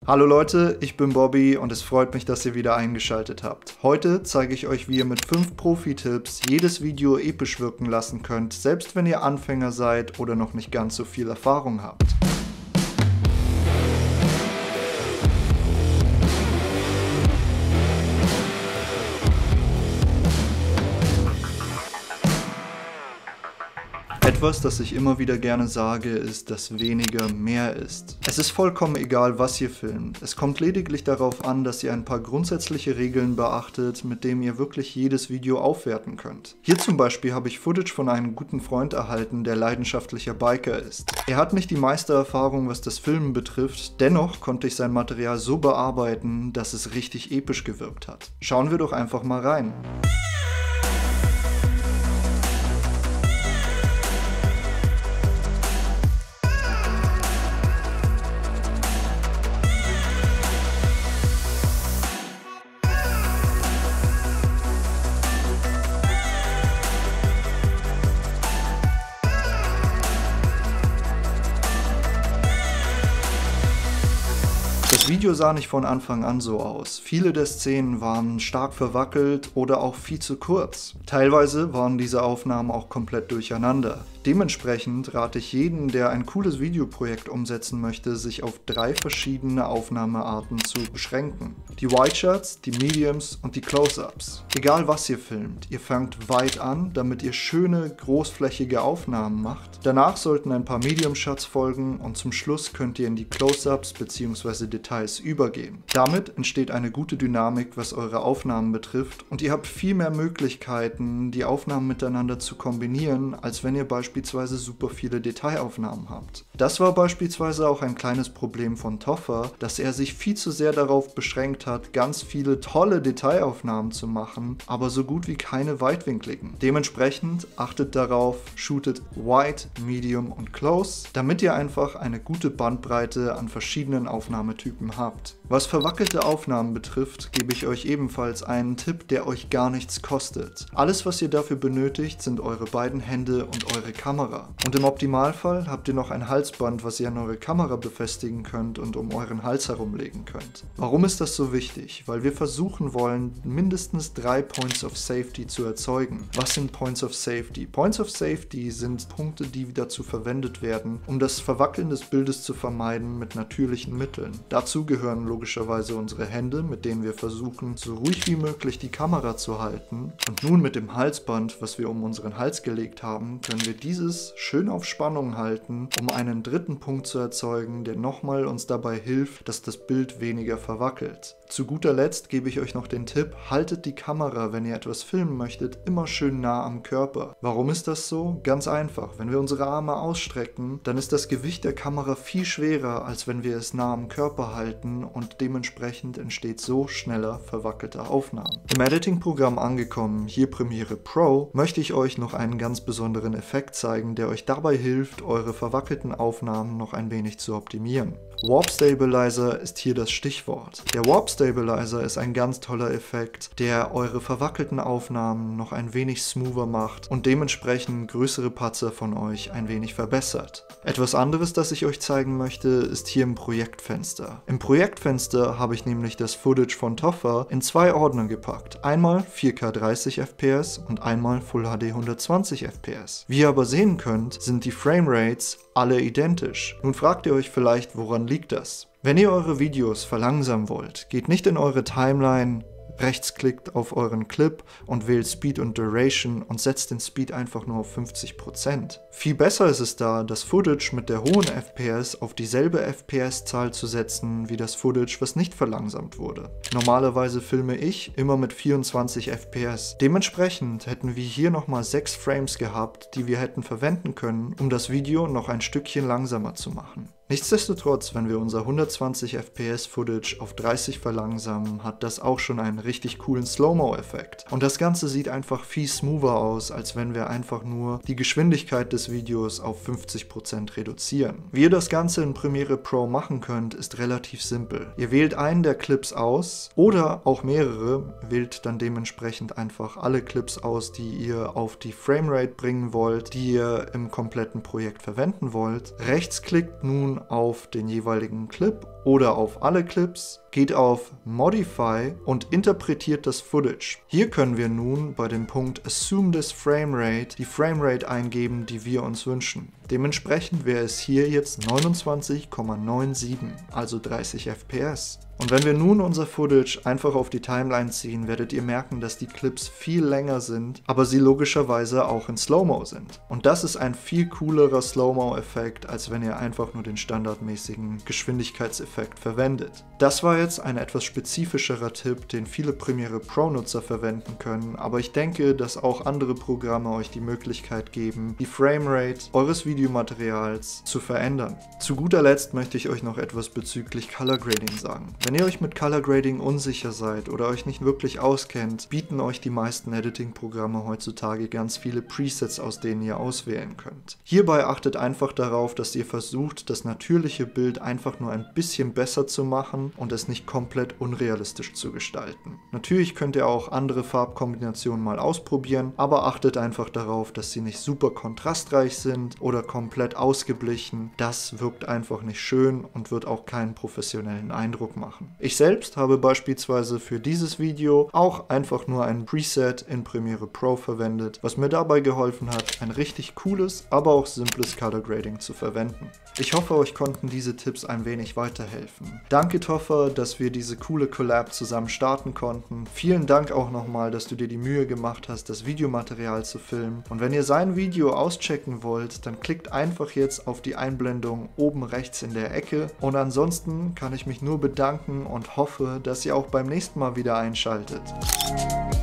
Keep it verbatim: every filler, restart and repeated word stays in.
Hallo Leute, ich bin Bobby und es freut mich, dass ihr wieder eingeschaltet habt. Heute zeige ich euch, wie ihr mit fünf Profi-Tipps jedes Video episch wirken lassen könnt, selbst wenn ihr Anfänger seid oder noch nicht ganz so viel Erfahrung habt. Etwas, das ich immer wieder gerne sage, ist, dass weniger mehr ist. Es ist vollkommen egal, was ihr filmt. Es kommt lediglich darauf an, dass ihr ein paar grundsätzliche Regeln beachtet, mit denen ihr wirklich jedes Video aufwerten könnt. Hier zum Beispiel habe ich Footage von einem guten Freund erhalten, der leidenschaftlicher Biker ist. Er hat nicht die meiste Erfahrung, was das Filmen betrifft, dennoch konnte ich sein Material so bearbeiten, dass es richtig episch gewirkt hat. Schauen wir doch einfach mal rein. Das Video sah nicht von Anfang an so aus. Viele der Szenen waren stark verwackelt oder auch viel zu kurz. Teilweise waren diese Aufnahmen auch komplett durcheinander. Dementsprechend rate ich jeden, der ein cooles Videoprojekt umsetzen möchte, sich auf drei verschiedene Aufnahmearten zu beschränken. Die Wide Shots, die Mediums und die Close-Ups. Egal was ihr filmt, ihr fangt weit an, damit ihr schöne, großflächige Aufnahmen macht. Danach sollten ein paar Medium Shots folgen und zum Schluss könnt ihr in die Close-Ups bzw. Details übergehen. Damit entsteht eine gute Dynamik, was eure Aufnahmen betrifft, und ihr habt viel mehr Möglichkeiten, die Aufnahmen miteinander zu kombinieren, als wenn ihr beispielsweise beispielsweise super viele Detailaufnahmen habt. Das war beispielsweise auch ein kleines Problem von Toffer, dass er sich viel zu sehr darauf beschränkt hat, ganz viele tolle Detailaufnahmen zu machen, aber so gut wie keine weitwinkligen. Dementsprechend achtet darauf, shootet Wide, Medium und Close, damit ihr einfach eine gute Bandbreite an verschiedenen Aufnahmetypen habt. Was verwackelte Aufnahmen betrifft, gebe ich euch ebenfalls einen Tipp, der euch gar nichts kostet. Alles, was ihr dafür benötigt, sind eure beiden Hände und eure Kamera. Und im Optimalfall habt ihr noch ein Halsband, was ihr an eure Kamera befestigen könnt und um euren Hals herumlegen könnt. Warum ist das so wichtig? Weil wir versuchen wollen, mindestens drei Points of Safety zu erzeugen. Was sind Points of Safety? Points of Safety sind Punkte, die dazu verwendet werden, um das Verwackeln des Bildes zu vermeiden mit natürlichen Mitteln. Dazu gehören logischerweise unsere Hände, mit denen wir versuchen, so ruhig wie möglich die Kamera zu halten. Und nun mit dem Halsband, was wir um unseren Hals gelegt haben, können wir dieses schön auf Spannung halten, um einen dritten Punkt zu erzeugen, der nochmal uns dabei hilft, dass das Bild weniger verwackelt. Zu guter Letzt gebe ich euch noch den Tipp, haltet die Kamera, wenn ihr etwas filmen möchtet, immer schön nah am Körper. Warum ist das so? Ganz einfach. Wenn wir unsere Arme ausstrecken, dann ist das Gewicht der Kamera viel schwerer, als wenn wir es nah am Körper halten, und dementsprechend entsteht so schneller verwackelte Aufnahmen. Im Editing-Programm angekommen, hier Premiere Pro, möchte ich euch noch einen ganz besonderen Effekt zeigen, der euch dabei hilft, eure verwackelten Aufnahmen noch ein wenig zu optimieren. Warp Stabilizer ist hier das Stichwort. Der Warp Stabilizer ist ein ganz toller Effekt, der eure verwackelten Aufnahmen noch ein wenig smoother macht und dementsprechend größere Patzer von euch ein wenig verbessert. Etwas anderes, das ich euch zeigen möchte, ist hier im Projektfenster. Im Projektfenster habe ich nämlich das Footage von Toffer in zwei Ordner gepackt. Einmal vier K dreißig F P S und einmal Full H D hundertzwanzig F P S. Wie ihr aber sehen könnt, sind die Framerates alle identisch. Nun fragt ihr euch vielleicht, woran liegt das? Wenn ihr eure Videos verlangsamen wollt, geht nicht in eure Timeline, rechtsklickt auf euren Clip und wählt Speed und Duration und setzt den Speed einfach nur auf fünfzig Prozent. Viel besser ist es da, das Footage mit der hohen F P S auf dieselbe F P S-Zahl zu setzen wie das Footage, was nicht verlangsamt wurde. Normalerweise filme ich immer mit vierundzwanzig F P S. Dementsprechend hätten wir hier nochmal sechs Frames gehabt, die wir hätten verwenden können, um das Video noch ein Stückchen langsamer zu machen. Nichtsdestotrotz, wenn wir unser hundertzwanzig F P S Footage auf dreißig verlangsamen, hat das auch schon einen richtig coolen Slow-Mo-Effekt. Und das Ganze sieht einfach viel smoother aus, als wenn wir einfach nur die Geschwindigkeit des Videos auf fünfzig Prozent reduzieren. Wie ihr das Ganze in Premiere Pro machen könnt, ist relativ simpel. Ihr wählt einen der Clips aus oder auch mehrere, wählt dann dementsprechend einfach alle Clips aus, die ihr auf die Framerate bringen wollt, die ihr im kompletten Projekt verwenden wollt. Rechtsklickt nun auf den jeweiligen Clip oder auf alle Clips, geht auf Modify und interpretiert das Footage. Hier können wir nun bei dem Punkt Assume this Framerate die Framerate eingeben, die wir uns wünschen. Dementsprechend wäre es hier jetzt neunundzwanzig Komma siebenundneunzig, also dreißig F P S. Und wenn wir nun unser Footage einfach auf die Timeline ziehen, werdet ihr merken, dass die Clips viel länger sind, aber sie logischerweise auch in Slow-Mo sind. Und das ist ein viel coolerer Slow-Mo-Effekt, als wenn ihr einfach nur den standardmäßigen Geschwindigkeitseffekt verwendet. Das war jetzt ein etwas spezifischerer Tipp, den viele Premiere Pro-Nutzer verwenden können, aber ich denke, dass auch andere Programme euch die Möglichkeit geben, die Framerate eures Videomaterials zu verändern. Zu guter Letzt möchte ich euch noch etwas bezüglich Color Grading sagen. Wenn ihr euch mit Color Grading unsicher seid oder euch nicht wirklich auskennt, bieten euch die meisten Editing-Programme heutzutage ganz viele Presets, aus denen ihr auswählen könnt. Hierbei achtet einfach darauf, dass ihr versucht, das natürliche Bild einfach nur ein bisschen besser zu machen und es nicht komplett unrealistisch zu gestalten. Natürlich könnt ihr auch andere Farbkombinationen mal ausprobieren, aber achtet einfach darauf, dass sie nicht super kontrastreich sind oder komplett ausgeblichen. Das wirkt einfach nicht schön und wird auch keinen professionellen Eindruck machen. Ich selbst habe beispielsweise für dieses Video auch einfach nur ein Preset in Premiere Pro verwendet, was mir dabei geholfen hat, ein richtig cooles, aber auch simples Color Grading zu verwenden. Ich hoffe, euch konnten diese Tipps ein wenig weiterhelfen. Danke Toffer, dass wir diese coole Collab zusammen starten konnten. Vielen Dank auch nochmal, dass du dir die Mühe gemacht hast, das Videomaterial zu filmen. Und wenn ihr sein Video auschecken wollt, dann klickt einfach jetzt auf die Einblendung oben rechts in der Ecke. Und ansonsten kann ich mich nur bedanken und hoffe, dass ihr auch beim nächsten Mal wieder einschaltet.